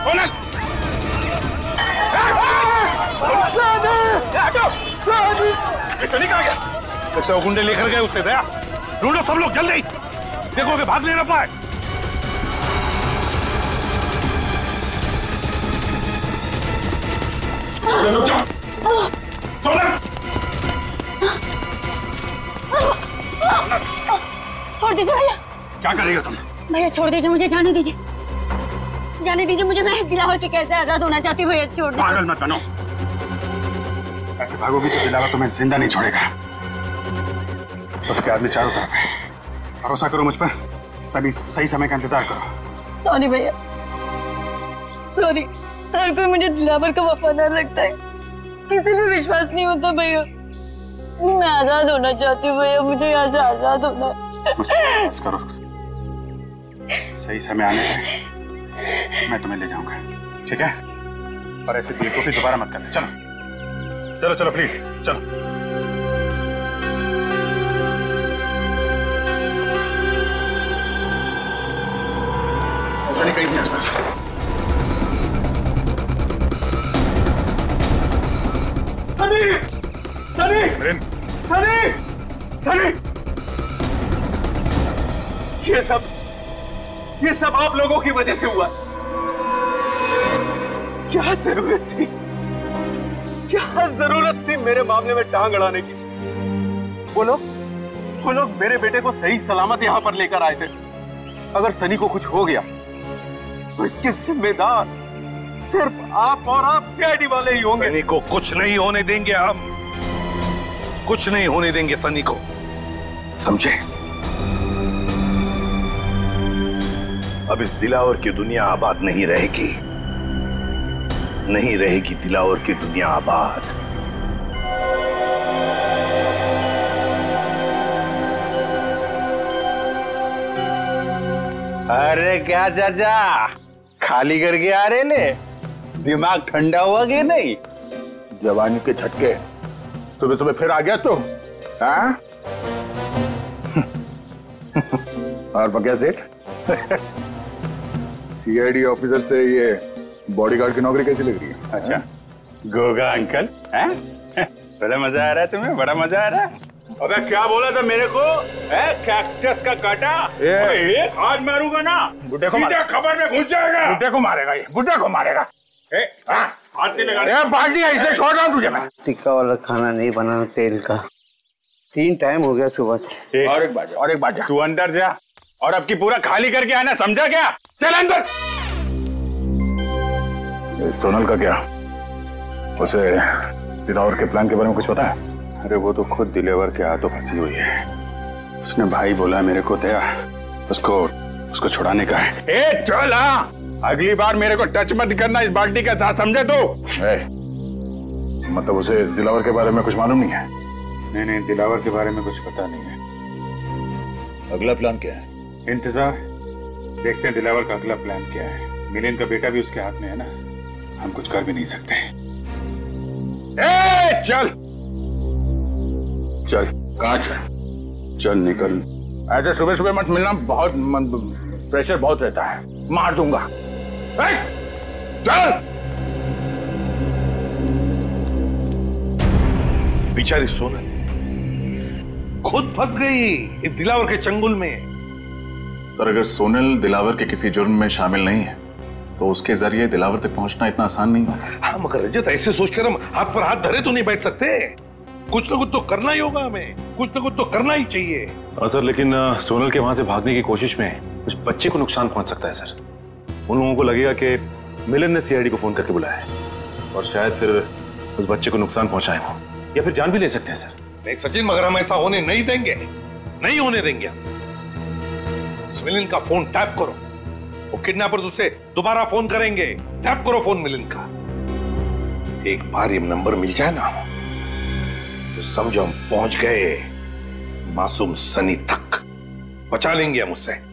सोनल सनी कहाँ गया? कैसे वो गुंडे लेकर गए उससे? दया ढूंढो सब लोग जल्दी, देखो कि भाग नहीं ना पाए। छोड़ दीजिए भैया। क्या करेगा तुम? भैया छोड़ दीजिए, मुझे जाने दीजिए, जाने दीजिए मुझे। मैं दिलावर के कैसे आजाद होना चाहती हूँ भैया, छोड़ दीजिए। पागल मत बनो, ऐसे भागोगी तो दिलावर तुम्हें जिंदा नहीं छोड़ेगा। उसके आदमी चारों तरफ है, भरोसा करो मुझ पर, सभी सही समय का इंतजार करो। सॉरी भैया, सॉरी। हर कोई मुझे दिलावर का वफादार लगता है, किसी पे विश्वास नहीं होता भैया। मैं आजाद होना चाहती हूँ भैया, मुझे यहाँ से आजाद होना है। बस करो, सही समय आने पर मैं तुम्हें ले जाऊंगा, ठीक है? पर ऐसे बेवकूफी दोबारा मत करना। चलो चलो चलो प्लीज चलो। सनी कहीं नहीं आसपास। सनी सनी सनी सनी, ये सब आप लोगों की वजह से हुआ। क्या जरूरत थी मेरे मामले में टांग अड़ाने की? वो लोग मेरे बेटे को सही सलामत यहां पर लेकर आए थे। अगर सनी को कुछ हो गया तो इसके जिम्मेदार सिर्फ आप और आप सीआईडी वाले ही होंगे। सनी को कुछ नहीं होने देंगे हम, कुछ नहीं होने देंगे सनी को, समझे? अब इस दिलावर की दुनिया आबाद नहीं रहेगी, नहीं रहेगी दिलावर की दुनिया आबाद। अरे क्या चाचा, खाली करके आ रहे ले? दिमाग ठंडा हुआ कि नहीं? जवानी के झटके तुम्हें फिर आ गया तो? हाँ? और बगैर सेठ सीआईडी ऑफिसर से ये बॉडीगार्ड की नौकरी कैसी लग रही है? अच्छा, गोगा अंकल, हैं? बड़ा मजा आ रहा है तुम्हें? बड़ा मजा आ रहा है? अबे क्या बोला था मेरे को? कैक्टस का काटा एक हाथ मारूंगा ना, बुड्ढे को सीधा खबर में घुस जाएगा। बुड्ढे को मारेगा ये, बुड्ढे को मारेगा। हाथ नहीं लगा, बाल्टी है इसलिए छोड़ रहा हूँ तुझे मैं। टिक्का वाला खाना नहीं बनाना तेल का, 3 टाइम हो गया सुबह से। और एक बात जा, तू अंदर जा और अब की पूरा खाली करके आना, समझा क्या? चल अंदर। सोनल का क्या? उसे दिलावर के प्लान के बारे में कुछ पता है? अरे वो तो खुद दिलावर के हाथों फंसी हुई है। उसने भाई बोला मेरे को दया, उसको छुड़ाने का है। ए चल, अगली बार मेरे को टच मत करना इस बाल्टी का साथ, समझे तू? मतलब उसे इस दिलावर के बारे में कुछ मालूम नहीं है? नहीं, दिलावर के बारे में कुछ पता नहीं है। अगला प्लान क्या है? इंतजार, देखते हैं दिलावर का अगला प्लान क्या है। मिलिंद का बेटा भी उसके हाथ में है ना, हम कुछ कर भी नहीं सकते। चल चल, कहाँ चल निकल। ऐसे सुबह सुबह मत मिलना, बहुत प्रेशर बहुत रहता है, मार दूंगा। चल। बेचारी सोनल खुद फंस गई इस दिलावर के चंगुल में। पर अगर सोनल दिलावर के किसी जुर्म में शामिल नहीं है तो उसके जरिए दिलावर तक पहुंचना इतना आसान नहीं होगा। हाँ मगर रजत, ऐसे सोचकर हम हाथ पर हाथ धरे तो नहीं बैठ सकते। कुछ न कुछ तो करना ही होगा हमें, कुछ न कुछ तो करना ही चाहिए। सर, लेकिन सोनल के वहां से भागने की कोशिश में उस बच्चे को नुकसान पहुंच सकता है सर। उन लोगों को लगेगा कि मिलिंद ने सीआईडी को फोन करके बुलाया है और शायद फिर उस बच्चे को नुकसान पहुंचाए वो, या फिर जान भी ले सकते हैं सर। नहीं सचिन, मगर हम ऐसा होने नहीं देंगे, नहीं होने देंगे। मिलिंद का फोन टैप करो, वो किडनैपर्स उसे दोबारा फोन करेंगे। टैप करो फोन मिलिंद का। एक बार ये नंबर मिल जाए ना तो समझो हम पहुंच गए मासूम सनी तक, बचा लेंगे हम उससे।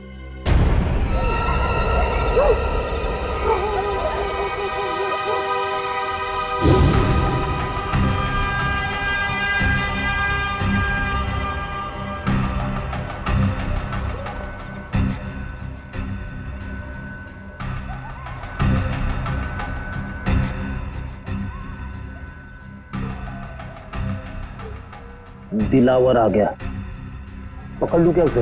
दिलावर आ गया, पकड़ लूं क्या उसे?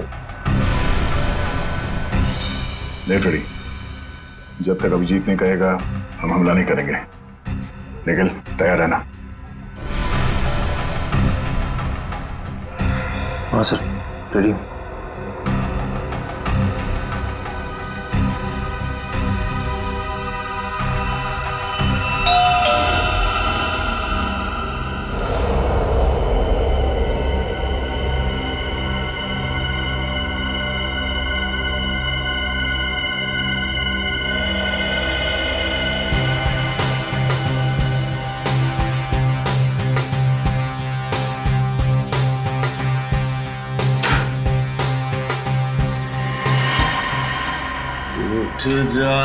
नहीं फ्रेडी, जब तक अभिजीत नहीं कहेगा हम हमला नहीं करेंगे, लेकिन तैयार रहना। हाँ सर, रेडी हूँ। उठ जा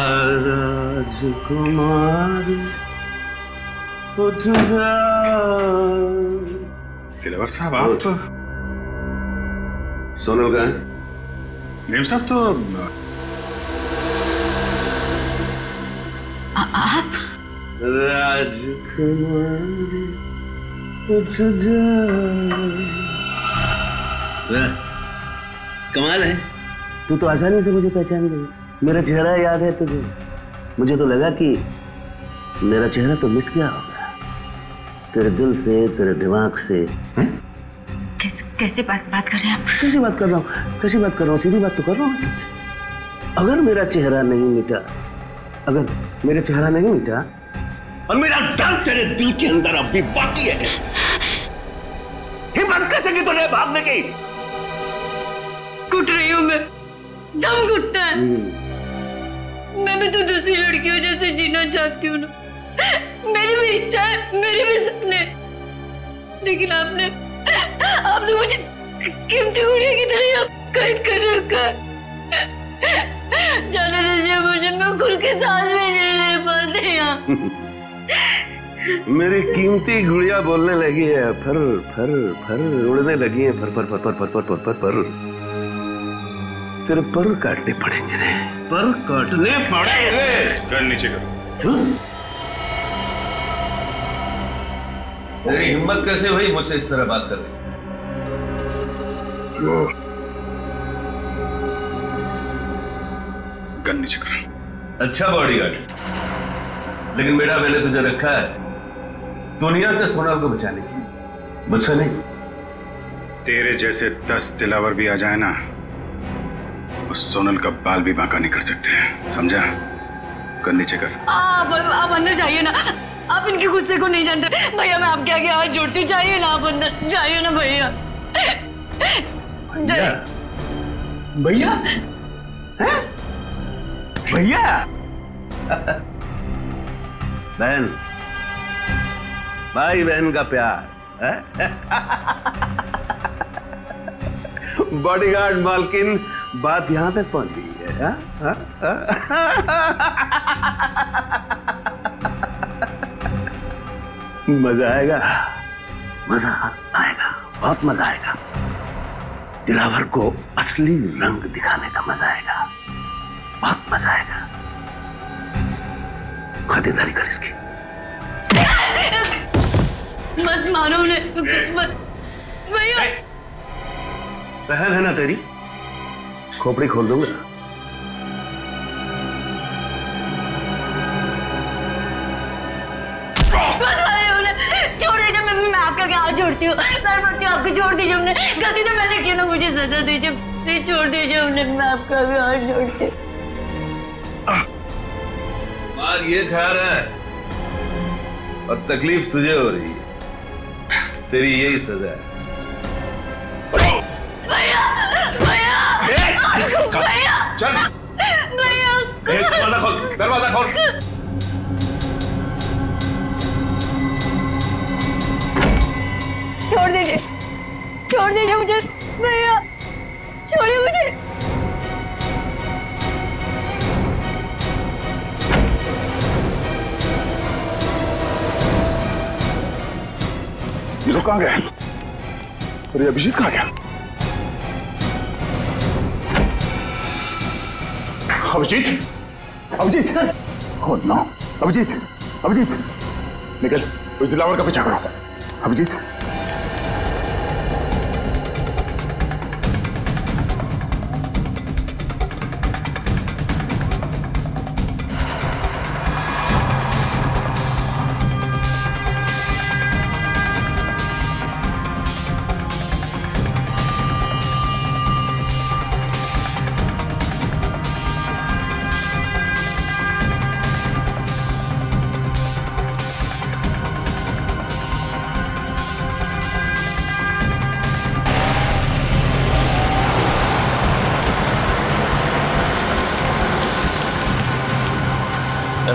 राजकुमारी, उठ जा। दिलावर साहब, आप सोनल का है? मेम साहब तो आप राजकुमारी, उठ जा। कमाल है, तू तो आसानी से मुझे पहचान गई। मेरा चेहरा याद है तुझे? मुझे तो लगा कि मेरा चेहरा तो मिट गया होगा तेरे दिल से, तेरे दिमाग से। कैसे बात कर रहे हैं आप? कैसी बात कर रहा हूँ? कैसी बात कर रहा हूँ? सीधी बात तो कर रहा हूँ तुझसे। अगर मेरा चेहरा नहीं मिटा, अगर मेरा चेहरा नहीं मिटा और मेरा डर तेरे दिल के अंदर अब भी बाकी है, हिम्मत कैसे की तूने भागने की? घुट रही हूँ मैं, दम घुटता है। मैं भी तो दूसरी लड़कियों जैसे जीना चाहती हूँ ना। मेरी भी इच्छा है, मेरे भी सपने, लेकिन आपने मुझे कीमती गुड़िया की तरह कैद कर रखा है। जाने दीजिए मुझे, मैं खुल के सांस भी नहीं ले पाती यहाँ। मेरी कीमती गुड़िया बोलने लगी है, फर फर फर उड़ने लगी है, फर फर फर फर फर फर फर फर फर। तेरे पर काटने पड़ेंगे रे, पर काटने पड़ेंगे। कर नीचे करो। तेरी हिम्मत कैसे हुई मुझसे इस तरह बात करने? गन नीचे करो। अच्छा बॉडीगार्ड, लेकिन बेटा मैंने तुझे रखा है दुनिया से सोनल को बचाने की, मुझसे नहीं। तेरे जैसे 10 दिलावर भी आ जाए ना, उस सोनल का बाल भी बांका नहीं कर सकते, समझा? कर नीचे कर। आप अंदर जाइए ना, आप इनके गुस्से को नहीं जानते भैया। मैं आपके आगे हाथ जोड़ती, जाइए ना आप अंदर, जाइए ना भैया। भैया भैया बहन, भाई बहन का प्यार है? बॉडीगार्ड मालकिन, बात यहां तक पहुंच गई है। मजा आएगा, मजा आएगा, बहुत मजा आएगा। दिलावर को असली रंग दिखाने का मजा आएगा, बहुत मजा आएगा। खातिरदारी कर इसकी। मत मारो उन्हें, मत भैया। बहन है ना तेरी, खोपड़ी खोल दूंगा। छोड़ दीजिए, मैं आपका क्या हाथ जोड़ती हूँ, पैर पड़ती हूँ आपको, छोड़ दीजिए उन्हें। गलती तो मैंने की ना, मुझे सजा दीजिए, प्लीज छोड़ दीजिए उन्हें, मैं आपका भी हाथ जोड़ती हूँ। मार ये खा रहा है और तकलीफ तुझे हो रही है, तेरी यही सजा है। भैया भैया भैया, चल भैया, दरवाजा खोल, दरवाजा खोल। छोड़ दीजिए मुझे भैया, छोड़िए मुझे। ये लोग कहाँ गए? अरे अभिजीत कहाँ गया? अभिजीत, अभिजीत, ओह नो, अभिजीत, अभिजीत, निकल, उस दिलावर का पीछा करो। अभिजीत,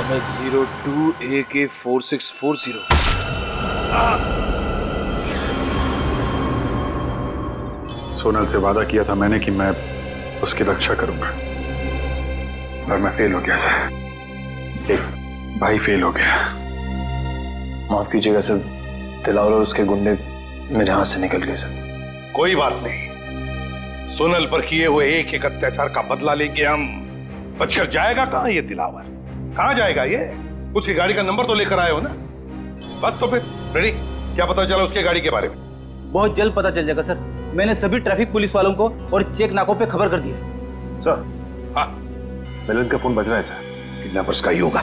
MS02AK4640। सोनल से वादा किया था मैंने कि मैं उसकी रक्षा करूंगा, पर मैं फेल हो गया सर। एक भाई फेल हो गया। माफ कीजिएगा सर, दिलावर और उसके गुंडे मेरे हाथ से निकल गए सर। कोई बात नहीं, सोनल पर किए हुए एक एक अत्याचार का बदला लेके हम। बचकर जाएगा कहां ये दिलावर? कहां जाएगा ये? उसकी गाड़ी का नंबर तो लेकर आए हो ना? बस तो फिर रेडी। क्या पता चला उसके गाड़ी के बारे में? बहुत जल्द पता चल जाएगा सर। मैंने सभी ट्रैफिक पुलिस वालों को और चेक नाकों पे खबर कर दी है। सर, हाँ, मिलन का फोन बज रहा है सर। किडनैपर्स का ही होगा।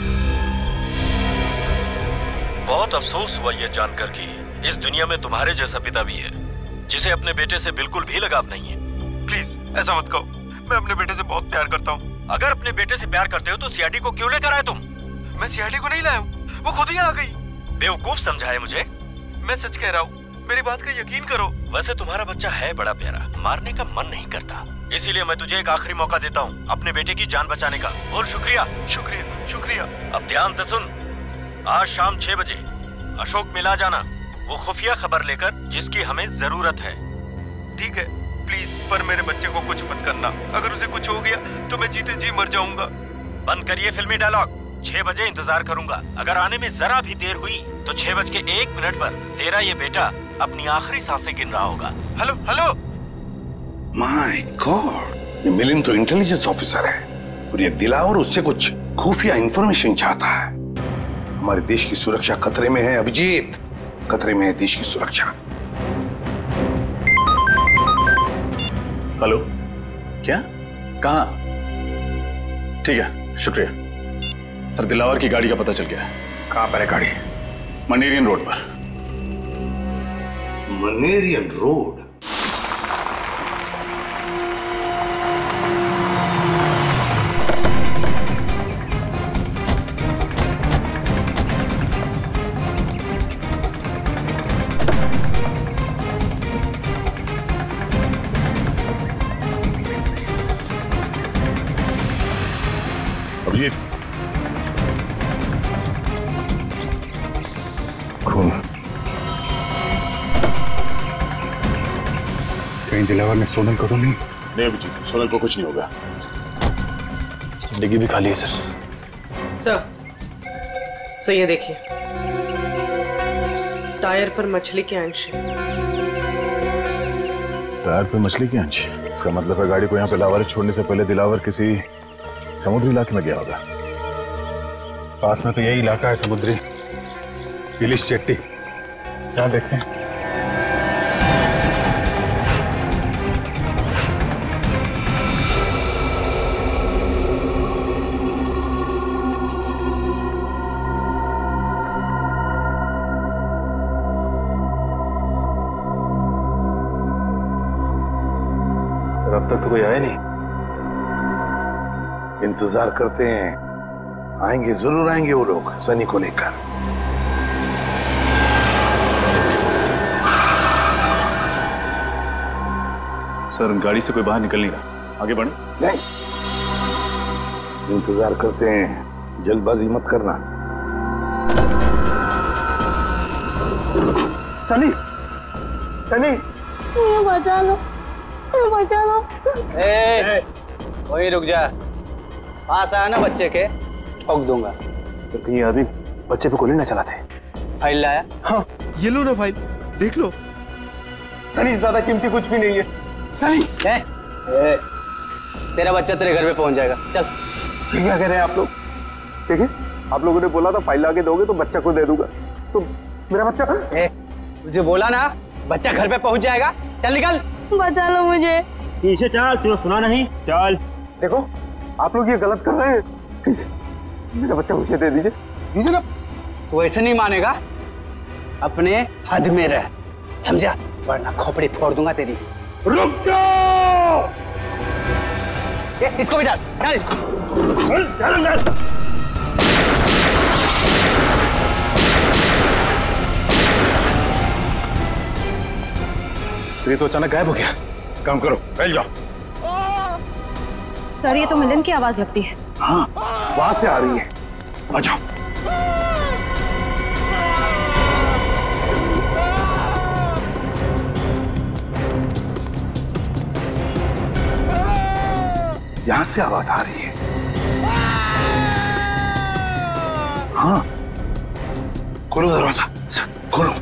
बहुत अफसोस हुआ यह जानकर कि इस दुनिया में तुम्हारे जैसा पिता भी है जिसे अपने बेटे से बिल्कुल भी लगाव नहीं है। प्लीज ऐसा मत कहो, मैं अपने बेटे से बहुत प्यार करता हूँ। अगर अपने बेटे से प्यार करते हो तो सीआईडी को क्यों लेकर आए तुम? मैं सीआईडी को नहीं लाया हूँ, वो खुद ही आ गई। बेवकूफ समझा है मुझे? मैं सच कह रहा हूँ, मेरी बात का यकीन करो। वैसे तुम्हारा बच्चा है बड़ा प्यारा, मारने का मन नहीं करता, इसीलिए मैं तुझे एक आखिरी मौका देता हूँ अपने बेटे की जान बचाने का। बोल शुक्रिया। शुक्रिया शुक्रिया। अब ध्यान से सुन, आज शाम 6 बजे अशोक मिला जाना, वो खुफिया खबर लेकर जिसकी हमें जरूरत है। ठीक है, प्लीज, पर मेरे बच्चे को कुछ मत करना। अगर उसे कुछ हो गया तो मैं जीते जी मर जाऊंगा। बंद करिए फिल्मी डायलॉग। 6 बजे इंतजार करूंगा। अगर आने में जरा भी देर हुई तो 6:01 पर तेरा ये बेटा अपनी आखिरी सांसें गिन रहा होगा। Hello hello. माय गॉड, ये मिलिंद तो इंटेलिजेंस ऑफिसर है और ये दिलावर उससे कुछ खुफिया इंफॉर्मेशन चाहता है। हमारे देश की सुरक्षा खतरे में है अभिजीत, खतरे में है देश की सुरक्षा। हेलो, क्या? कहाँ? ठीक है, शुक्रिया सर। दिलावर की गाड़ी का पता चल गया है। कहाँ पर है गाड़ी? मनेरियन रोड पर। मनेरियन रोड? अभिजीत, खून। कहीं दिलावर ने सोनल को तो नहीं? नहीं अभिजीत, सोनल को कुछ नहीं होगा। डिग्गी भी खाली है सर। सर ये देखिए, टायर पर मछली के अंश है। टायर पे मछली के अंश? इसका मतलब है गाड़ी को यहाँ पे लावारिस छोड़ने से पहले दिलावर किसी समुद्री इलाके में गया होगा। पास में तो यही इलाका है, समुद्री इलिश चट्टी। क्या देखते हैं? अब तक तो कोई आया नहीं। इंतजार करते हैं, आएंगे, जरूर आएंगे वो लोग सनी को लेकर। सर, गाड़ी से कोई बाहर निकल नहीं रहा, आगे बढ़े। नहीं, इंतजार करते हैं, जल्दबाजी मत करना। सनी, सनी, बचा लो, बचा लो। वही रुक जा, पास आया ना बच्चे के, ठोक दूंगा। तो कहीं अभी बच्चे पे गोली ना चलाते। फाइल लाया? हाँ, ये लो ना फाइल, देख लो। सनी, ज्यादा कीमती कुछ भी नहीं है। सनी, तेरा बच्चा तेरे घर पे पहुंच जाएगा, चल। क्या कह रहे हैं आप लोग? ठीक है, आप लोगों ने बोला था फाइल लाके दोगे तो बच्चा को दे दूंगा, तो मेरा बच्चा? मुझे बोला ना, बच्चा घर पे पहुंच जाएगा, चल निकल। बचा लो मुझे। पीछे चल, तूने सुना नहीं? चल। देखो, आप लोग ये गलत कर रहे हैं, प्लीज मेरा बच्चा मुझे दे दीजिए, दीजिए ना। तू ऐसे नहीं मानेगा, अपने हद में रह, समझा? वरना खोपड़ी फोड़ दूंगा तेरी। रुक जाओ! इसको भी डाल, डाल इसको। ये तो अचानक गायब हो गया। काम करो, फैल जाओ। सर, ये तो मिलन की आवाज लगती है। हाँ, वहां से आ रही है। आ जाओ। यहां से आवाज आ रही है। हाँ, खोलो दरवाजा, खोलो।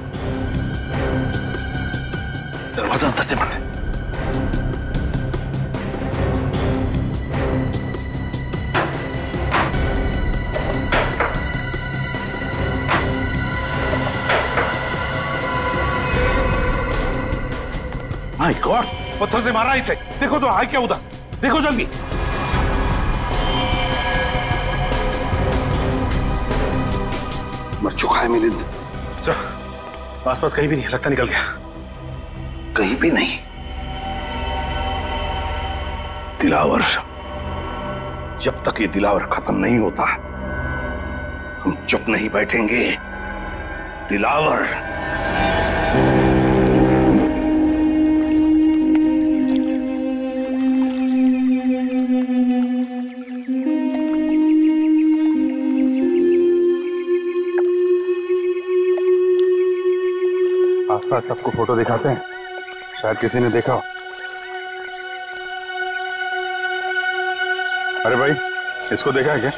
दरवाजा अंदर से बंद है। माय गॉड, पत्थर से मारा इसे। देखो तो है क्या उधर, देखो जल्दी। मर चुका है मिलिंद। सर, आसपास कहीं भी नहीं, लगता निकल गया। कहीं भी नहीं। दिलावर, जब तक ये दिलावर खत्म नहीं होता हम चुप नहीं बैठेंगे। दिलावर। आसपास सबको फोटो दिखाते हैं, शायद किसी ने देखा हो। अरे भाई, इसको देखा है क्या?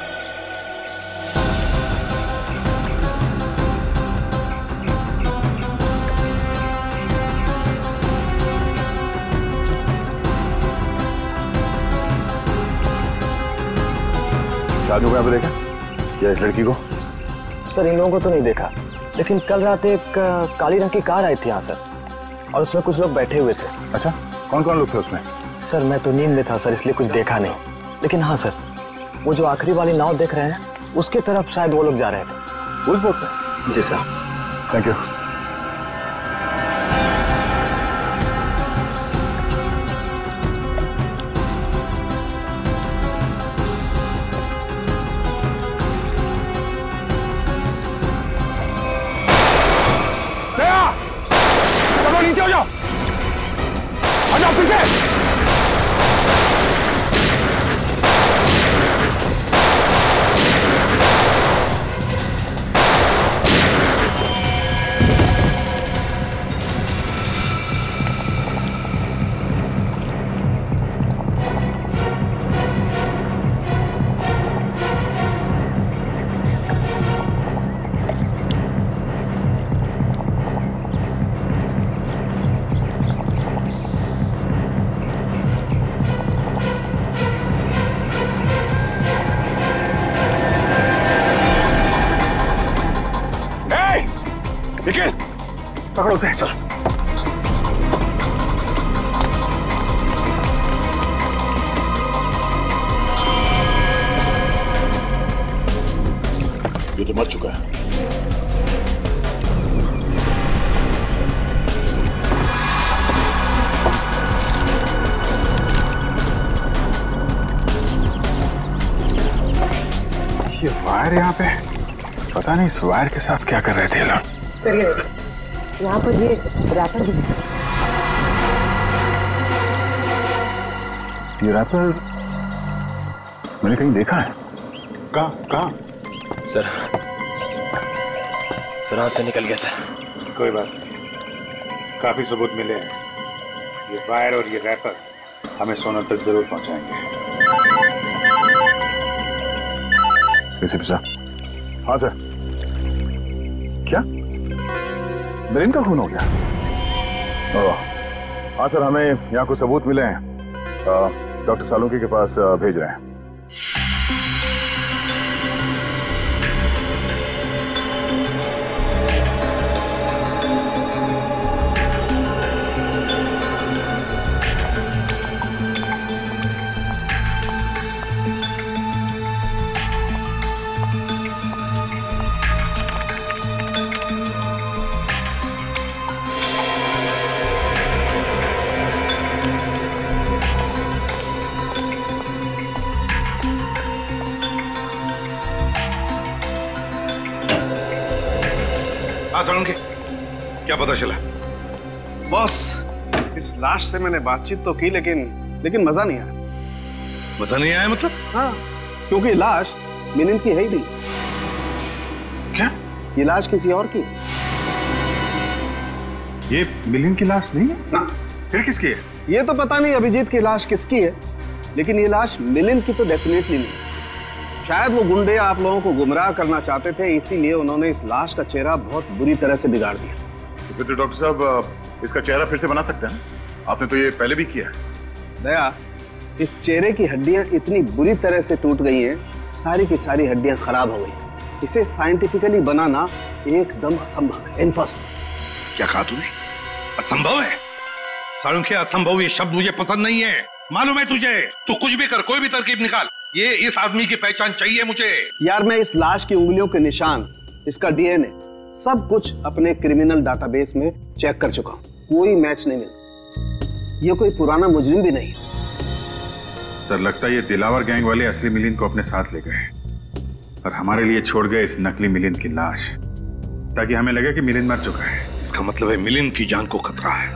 शादी को यहाँ पे देखा या इस लड़की को? सर, इन लोगों को तो नहीं देखा, लेकिन कल रात एक काली रंग की कार आई थी यहाँ सर, और उसमें कुछ लोग बैठे हुए थे। अच्छा, कौन कौन लोग थे उसमें? सर, मैं तो नींद में था सर, इसलिए कुछ देखा नहीं, लेकिन हाँ सर, वो जो आखिरी वाली नाव देख रहे हैं उसके तरफ शायद वो लोग जा रहे थे। उस बोट पे? जी सर। Thank you. नीचे हो जाओ, आ जाओ पीछे। निखिल, पकड़ो उसे। चल। ये तो मर चुका है। ये वायर यहाँ पे, पता नहीं इस वायर के साथ क्या कर रहे थे लोग। सर, यहाँ पर ये रैपर भी। ये रैपर मैंने कहीं देखा है। कहाँ? सर, हाथ से निकल गया सर। कोई बात नहीं, काफी सबूत मिले हैं। ये वायर और ये रैपर हमें सोनल तक जरूर पहुंचाएंगे। एसीपी साहब। हाँ सर। क्या मिलिंद का खून हो गया? हाँ सर, हमें यहाँ कुछ सबूत मिले हैं, डॉक्टर सालुंकी के पास भेज रहे हैं। सालुंकी, क्या पता चला? बॉस, इस लाश से मैंने बातचीत तो की, लेकिन मजा नहीं आया। मजा नहीं आया मतलब? हाँ, क्योंकि लाश मिलिंद की है ही नहीं। क्या? ये लाश किसी और की? ये मिलिंद की लाश नहीं है ना। फिर किसकी है? ये तो पता नहीं अभिजीत की लाश किसकी है, लेकिन ये लाश मिलिंद की तो डेफिनेटली नहीं। शायद वो गुंडे आप लोगों को गुमराह करना चाहते थे, इसीलिए उन्होंने इस लाश का चेहरा बहुत बुरी तरह से बिगाड़ दिया। तो फिर तो डॉक्टर साहब इसका चेहरा फिर से बना सकते हैं? आपने तो ये पहले भी किया है। दया, इस चेहरे की हड्डियां इतनी बुरी तरह से टूट गई हैं, सारी की सारी हड्डियां खराब हो गई। इसे साइंटिफिकली बनाना एकदम असंभव है, इम्पॉसिबल। क्या कहा तूने? असंभव है? सालुंखे, असंभव ये शब्द मुझे पसंद नहीं है। मालूम है तुझे? तू कुछ भी कर, कोई भी तरकीब निकाल, ये इस आदमी की पहचान चाहिए मुझे। यार मैं इस लाश की उंगलियों के निशान, इसका डीएनए, सब कुछ अपने क्रिमिनल डाटाबेस में चेक कर चुका हूं, कोई मैच नहीं मिला। ये कोई पुराना मुजरिम भी नहीं। सर लगता है ये दिलावर गैंग वाले असली मिलिंद को अपने साथ ले गए और हमारे लिए छोड़ गए इस नकली मिलिंद की लाश, ताकि हमें लगे कि मिलिंद मर चुका है। इसका मतलब है मिलिंद की जान को खतरा है।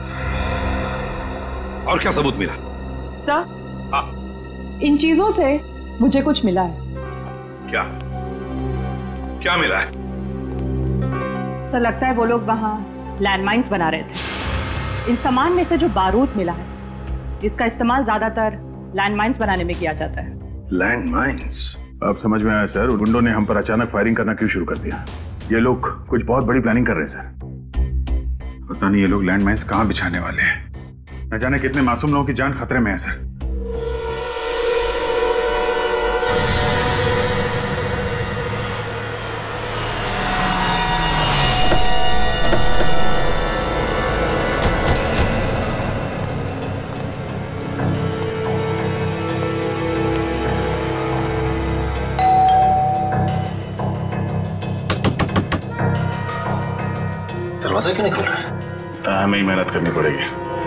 और क्या सबूत मिला? सर, इन चीजों से मुझे कुछ मिला है। क्या? क्या मिला है? सर लगता है वो लोग वहां लैंडमाइंस बना रहे थे। इन सामान में से जो बारूद मिला है, इसका इस्तेमाल ज्यादातर लैंडमाइंस बनाने में किया जाता है। लैंडमाइंस? अब समझ में आया सर, गुंडों ने हम पर अचानक फायरिंग करना क्यों शुरू कर दिया। ये लोग कुछ बहुत बड़ी प्लानिंग कर रहे हैं सर। पता नहीं ये लोग लैंडमाइंस कहां बिछाने वाले हैं। न जाने कितने मासूम लोगों की जान खतरे में है सर। दरवाजा क्यों नहीं खोल रहा है? हमें ही मेहनत करनी पड़ेगी।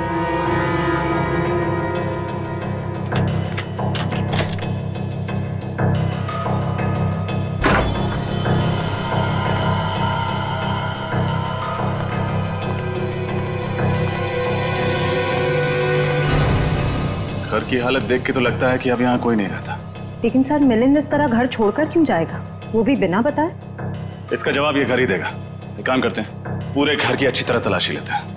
घर की हालत देख के तो लगता है कि अब यहाँ कोई नहीं रहता। लेकिन सर मिलिंद इस तरह घर छोड़कर क्यों जाएगा, वो भी बिना बताए? इसका जवाब ये घर ही देगा। एक काम करते हैं, पूरे घर की अच्छी तरह तलाशी लेते हैं।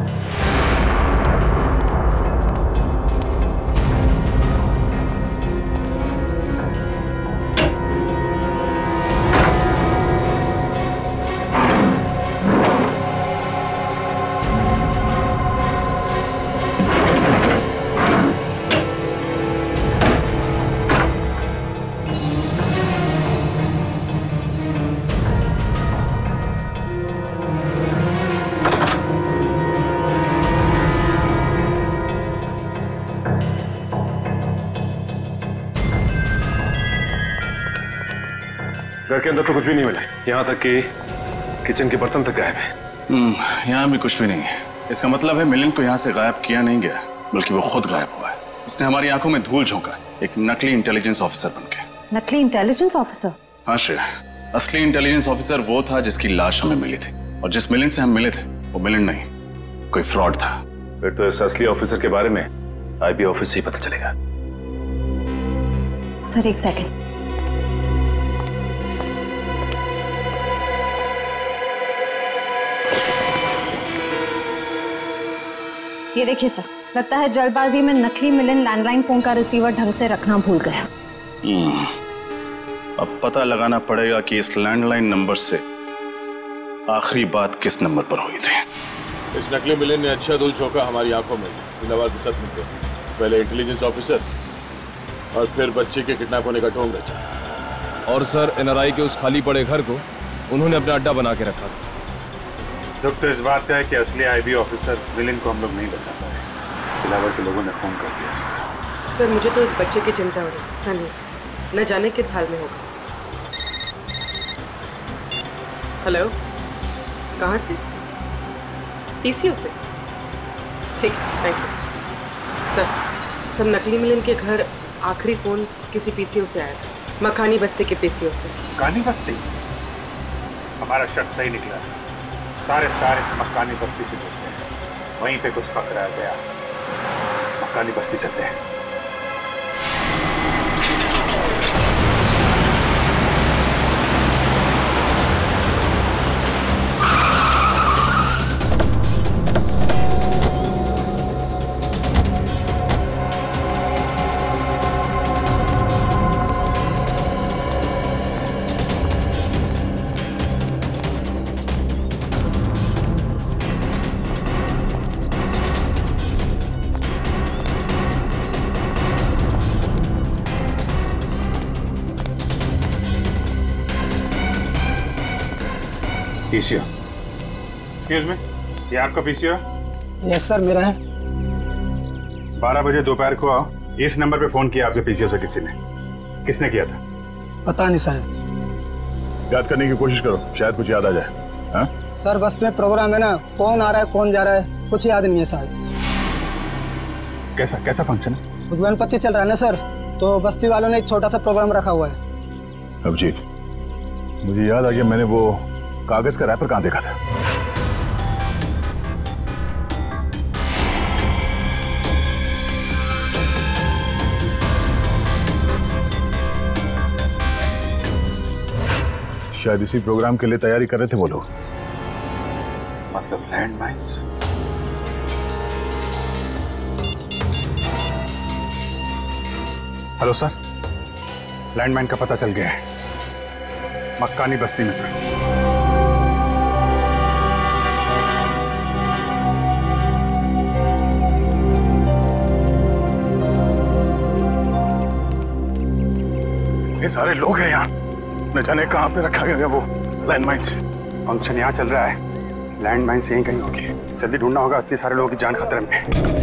घर के अंदर तो कुछ भी नहीं मिला, यहाँ तक कि किचन के बर्तन तक गायब है। यहाँ भी कुछ भी नहीं है। इसका मतलब है मिलिंद को यहाँ से गायब किया नहीं गया, बल्कि वो खुद गायब हुआ है। उसने हमारी आंखों में धूल झोंका, एक नकली इंटेलिजेंस ऑफिसर बनके। नकली इंटेलिजेंस ऑफिसर? हाँ श्रेया, असली इंटेलिजेंस ऑफिसर वो था जिसकी लाश हमें मिली थी, और जिस मिलिंद से हम मिले थे वो मिलिंद नहीं, कोई फ्रॉड था। फिर तो इस असली ऑफिसर के बारे में आईबी ऑफिस से ही पता चलेगा। सर एक सेकंड। ये देखिए सर, लगता है जल्दबाजी में नकली मिलिंद लैंडलाइन फोन का रिसीवर ढंग से रखना भूल गया। अब पता लगाना पड़ेगा कि इस लैंडलाइन नंबर से आखिरी बात किस नंबर पर हुई थी। इस नकली मिलिंद ने अच्छा धूल झोंका हमारी आंखों में दिलावर के साथ मिलकर। पहले इंटेलिजेंस ऑफिसर और फिर बच्चे के किडनैप होने का ढोंग रचा। और सर एनआरआई के उस खाली पड़े घर को उन्होंने अपना अड्डा बना के रखा था। दुख तो इस बात का है कि असली आईबी ऑफिसर मिलिंद को हम लोग नहीं बचा पाए। दिलावर के लोगों ने फोन कर दिया उसको। सर मुझे तो इस बच्चे की चिंता हो रही। सनी न जाने किस हाल में होगा। हेलो, कहाँ से? पीसीओ से? ठीक है, थैंक यू। सर नकली मिलिंद के घर आखिरी फोन किसी पीसीओ से आया था, मकानी बस्ती के पीसीओ से। मकानी बस्ती? हमारा शक सही निकला। सारे तार इस मकानी बस्ती से जुड़ते हैं, वहीं पे कुछ पकड़ा गया। मकानी बस्ती चलते हैं। पीसीओ। एक्सक्यूज मी, ये आपका पीसीओ है? यस सर, मेरा है। 12 बजे दोपहर को इस नंबर पे फोन किया आपके पीसीओ से किसी ने? किसने किया था? पता नहीं साहब। याद करने की कोशिश करो, शायद कुछ याद आ जाए। हाँ? सर बस्ती में प्रोग्राम है ना, कौन आ रहा है कौन जा रहा है कुछ याद नहीं है साहब। कैसा फंक्शन है? गणपति चल रहा है ना सर, तो बस्ती वालों ने एक छोटा सा प्रोग्राम रखा हुआ है। अभिजीत, मुझे याद आ गया, मैंने वो कागज का रैपर कहाँ देखा था? शायद इसी प्रोग्राम के लिए तैयारी कर रहे थे वो लोग। मतलब land mines? Hello sir, landmine का पता चल गया है, मक्कानी बस्ती में सर। ये सारे लोग हैं यहाँ, न जाने कहाँ पे रखा गया है वो लैंडमाइंस। फंक्शन यहाँ चल रहा है, लैंडमाइंस यहीं कहीं होगी, जल्दी ढूंढना होगा, इतने सारे लोगों की जान खतरे में।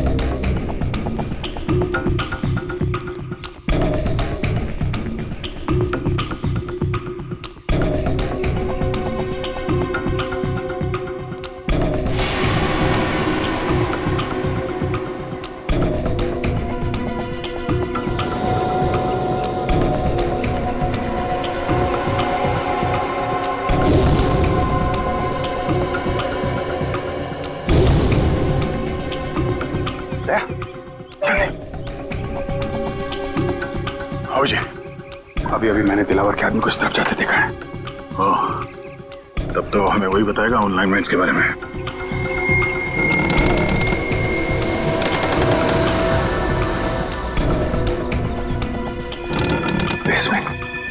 जी, अभी मैंने दिलावर के आदमी को इस तरफ जाते देखा है। ओह, तब तो हमें वही बताएगा ऑनलाइन माइंस के बारे में। बेसमेंट।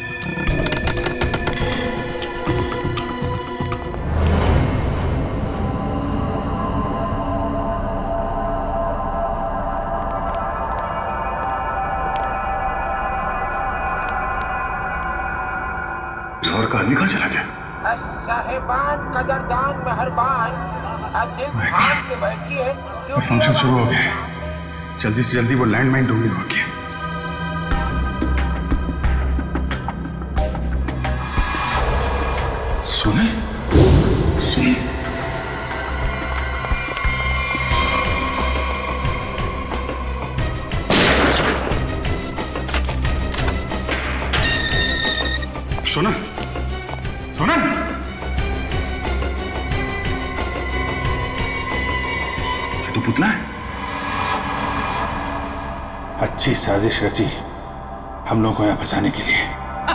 लाहौर का आदमी कहाँ चला गया? साहिबान कदरदान मेहरबान दिल थाम के बैठिए, फंक्शन शुरू हो गया, जल्दी से जल्दी वो लैंडमाइन ढूंढनी होगी। सुने? सुना? सुना? ये तो पुतला है। अच्छी साजिश रची हम लोगों को यहाँ फंसाने के लिए।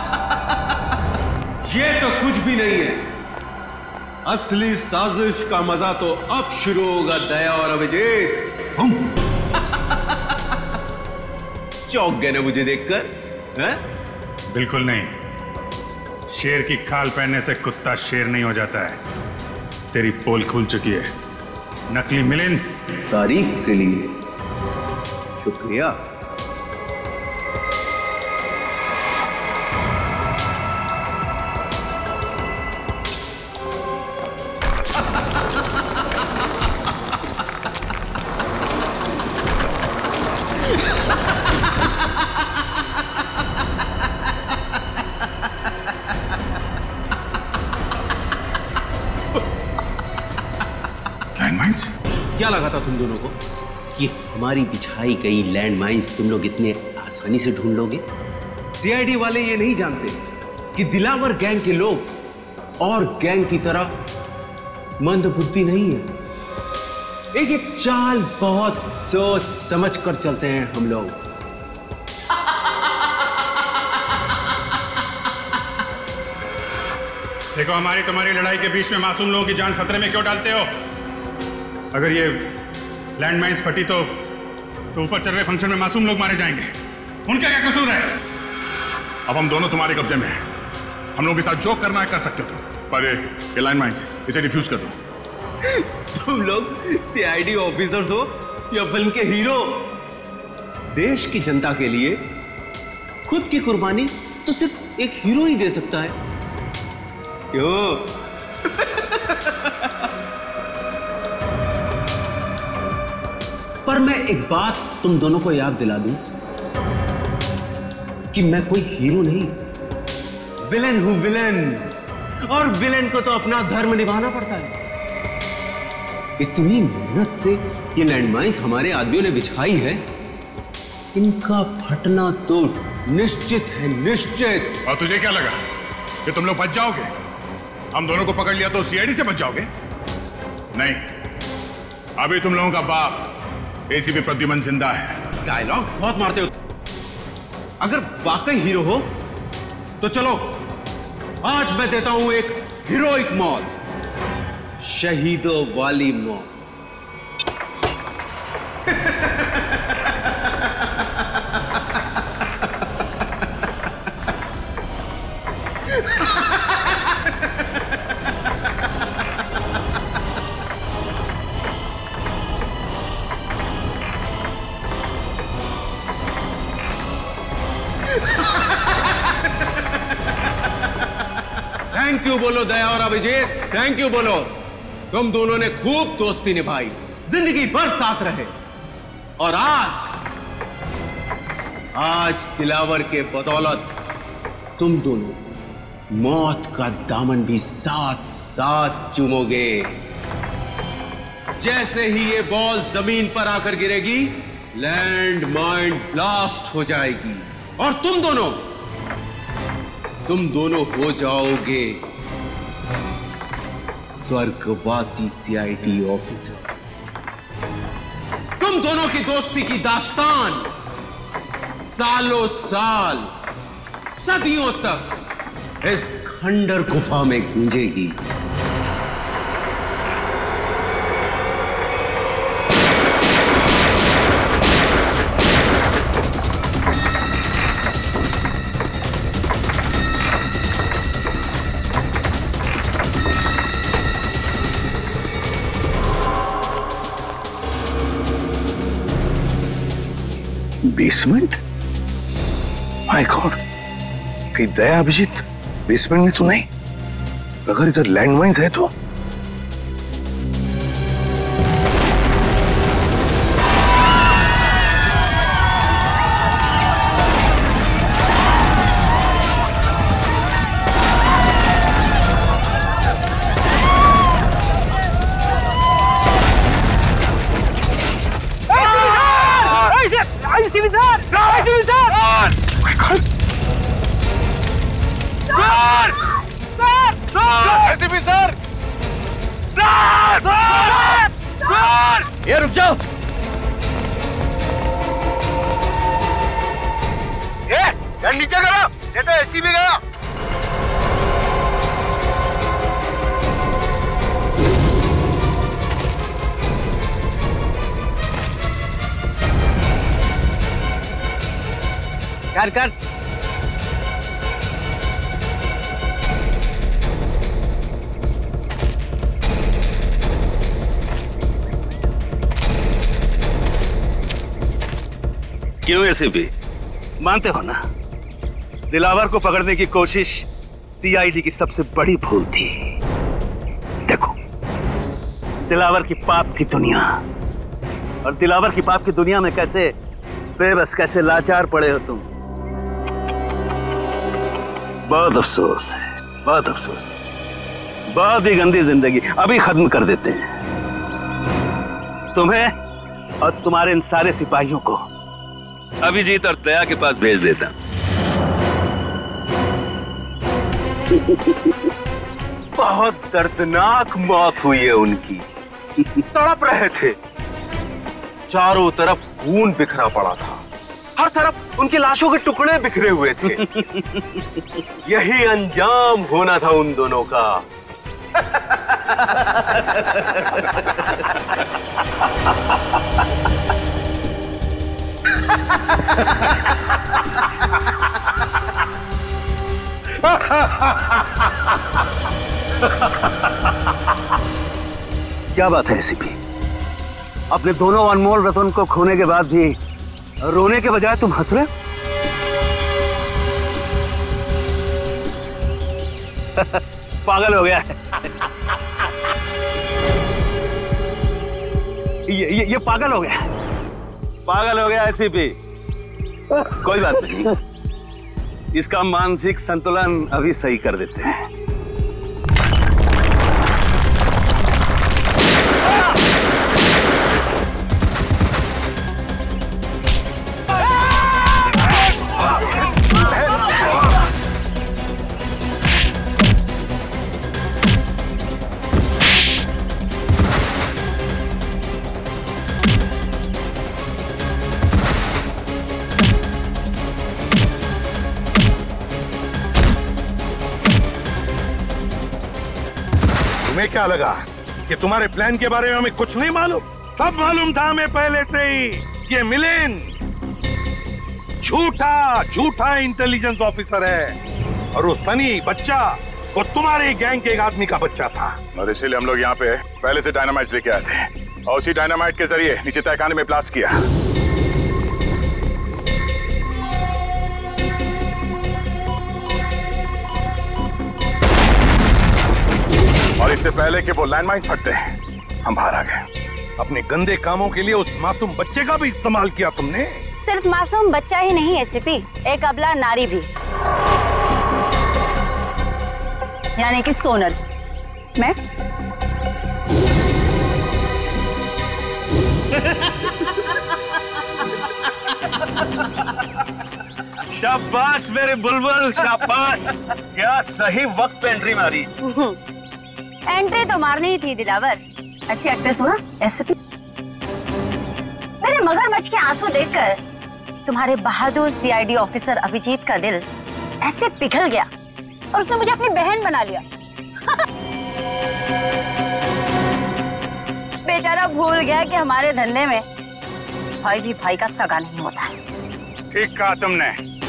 ये तो कुछ भी नहीं है, असली साजिश का मजा तो अब शुरू होगा दया और अभिजीत। चौंक गए ना मुझे देखकर? हैं? बिल्कुल नहीं, शेर की खाल पहनने से कुत्ता शेर नहीं हो जाता है। तेरी पोल खुल चुकी है, नकली मिलिंद। तारीफ के लिए शुक्रिया। क्या लगा था तुम दोनों को कि हमारी बिछाई गई लैंड माइंस तुम लोग इतने आसानी से ढूंढ लोगे? सीआईडी वाले ये नहीं जानते कि दिलावर गैंग के लोग और गैंग की तरह मंदबुद्धि नहीं है। एक एक चाल बहुत सोच समझ कर चलते हैं हम लोग। देखो, हमारी तुम्हारी लड़ाई के बीच में मासूम लोगों की जान खतरे में क्यों डालते हो? अगर ये लैंडमाइंस फटी तो ऊपर चल रहे फंक्शन में मासूम लोग मारे जाएंगे। उनका क्या कसूर है? अब हम दोनों तुम्हारे कब्जे में हैं, हम लोगों के साथ जो करना है कर सकते हो तुम, पर ये लैंडमाइंस इसे डिफ्यूज कर दो। तुम लोग सीआईडी ऑफिसर्स हो या फिल्म के हीरो? देश की जनता के लिए खुद की कुर्बानी तो सिर्फ एक हीरो ही दे सकता है। क्यों? पर मैं एक बात तुम दोनों को याद दिला दूं कि मैं कोई हीरो नहीं, विलेन हूं, विलेन। और विलेन को तो अपना धर्म निभाना पड़ता है। इतनी मेहनत से ये लैंडमाइंस हमारे आदमियों ने बिछाई है, इनका फटना तो निश्चित है, निश्चित। और तुझे क्या लगा कि तुम लोग बच जाओगे? हम दोनों को पकड़ लिया तो सीआईडी से बच जाओगे? नहीं, अभी तुम लोगों का बाप एसीपी प्रद्युमन जिंदा है। डायलॉग बहुत मारते हो। अगर वाकई हीरो हो तो चलो, आज मैं देता हूं एक हीरोइक मौत, शहीदों वाली मौत। थैंक यू बोलो दया और अभिजीत, थैंक यू बोलो। तुम दोनों ने खूब दोस्ती निभाई, जिंदगी भर साथ रहे, और आज दिलावर के बदौलत तुम दोनों मौत का दामन भी साथ साथ चूमोगे। जैसे ही ये बॉल जमीन पर आकर गिरेगी, लैंड माइन ब्लास्ट हो जाएगी और तुम दोनों हो जाओगे स्वर्गवासी सीआईडी ऑफिसर्स। तुम दोनों की दोस्ती की दास्तान सालों साल, सदियों तक इस खंडर गुफा में गूंजेगी। बेसमेंट? माय गॉड, कहीं दया अभिजीत बेसमेंट में तो नहीं? अगर इधर लैंडमाइंस है तो? ये रुक जाओ। ये गन नीचे करो, ये तो एसी भी गया। कर क्यों एसीपी, मानते हो ना, दिलावर को पकड़ने की कोशिश सीआईडी की सबसे बड़ी भूल थी। देखो, दिलावर की पाप की दुनिया, और दिलावर की पाप की दुनिया में कैसे बेबस, कैसे लाचार पड़े हो तुम। बहुत अफसोस है, बहुत अफसोस है। बहुत ही गंदी जिंदगी अभी खत्म कर देते हैं। तुम्हें और तुम्हारे इन सारे सिपाहियों को अभिजीत और दया के पास भेज देता। बहुत दर्दनाक मौत हुई है उनकी। तड़प रहे थे, चारों तरफ खून बिखरा पड़ा था, हर तरफ उनकी लाशों के टुकड़े बिखरे हुए थे। यही अंजाम होना था उन दोनों का। क्या बात है एसीपी, अपने दोनों अनमोल रतन को खोने के बाद भी रोने के बजाय तुम हंस रहे? पागल हो गया है। ये पागल हो गया है। पागल हो गया एसीपी। कोई बात नहीं, इसका मानसिक संतुलन अभी सही कर देते हैं। तुम्हें क्या लगा कि तुम्हारे प्लान के बारे में हमें कुछ नहीं मालूम? सब मालूम था हमें पहले से ही। ये मिलिंद झूठा इंटेलिजेंस ऑफिसर है और वो सनी बच्चा वो तुम्हारे गैंग के एक आदमी का बच्चा था। और इसीलिए हम लोग यहाँ पे पहले से डायनामाइट लेके आए थे और उसी डायनामाइट के जरिए नीचे तहखाने में ब्लास्ट किया। और इससे पहले कि वो लैंडमाइन फटते हम बाहर आ गए। अपने गंदे कामों के लिए उस मासूम बच्चे का भी इस्तेमाल किया तुमने। सिर्फ मासूम बच्चा ही नहीं एसीपी, एक अबला नारी भी, यानी कि सोनल। मैं शाबाश मेरे बुलबुल, शाबाश। क्या सही वक्त पे एंट्री मारी। एंट्री तो मारनी ही थी दिलावर। अच्छी एक्ट्रेस हो ना एसपी। मेरे मगरमच्छ के आंसू देखकर तुम्हारे बहादुर सीआईडी ऑफिसर अभिजीत का दिल ऐसे पिघल गया और उसने मुझे अपनी बहन बना लिया। बेचारा भूल गया कि हमारे धंधे में भाई भी भाई का सगा नहीं होता है। ठीक कहा तुमने।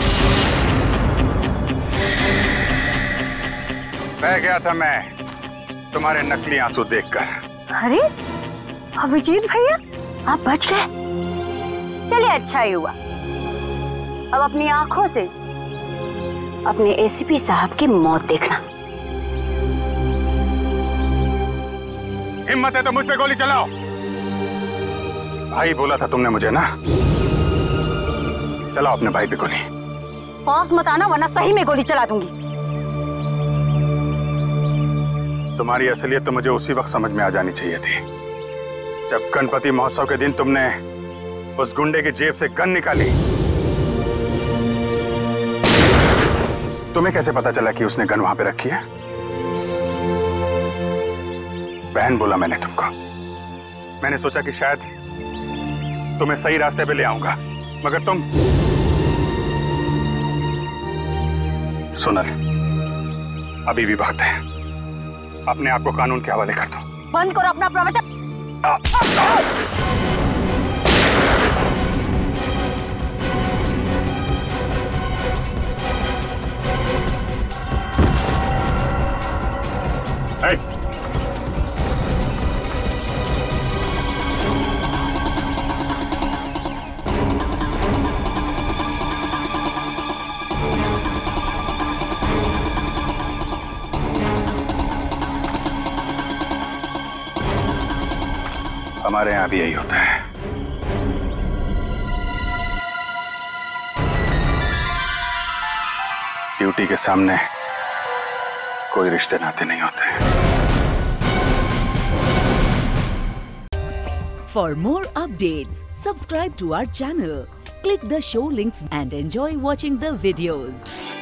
बह गया था मैं तुम्हारे नकली आंसू देखकर। अरे अभिजीत भैया, आप बच गए। चलिए अच्छा ही हुआ। अब अपनी आंखों से अपने एसीपी साहब की मौत देखना। हिम्मत है तो मुझ पे गोली चलाओ। भाई बोला था तुमने मुझे ना, चलाओ अपने भाई पे गोली। पास मत आना वरना सही में गोली चला दूंगी। तुम्हारी असलियत तो मुझे उसी वक्त समझ में आ जानी चाहिए थी जब गणपति महोत्सव के दिन तुमने उस गुंडे की जेब से गन निकाली। तुम्हें कैसे पता चला कि उसने गन वहां पे रखी है? बहन बोला मैंने तुमको। मैंने सोचा कि शायद तुम्हें सही रास्ते पे ले आऊंगा, मगर तुम। सोनल, अभी भी वक्त है। अपने आप को कानून के हवाले कर दो। बंद करो अपना प्रवचन। हमारे यहाँ भी यही होता है। ड्यूटी के सामने कोई रिश्ते नाते नहीं होते। For more updates, subscribe to our channel, click the show links and enjoy watching the videos.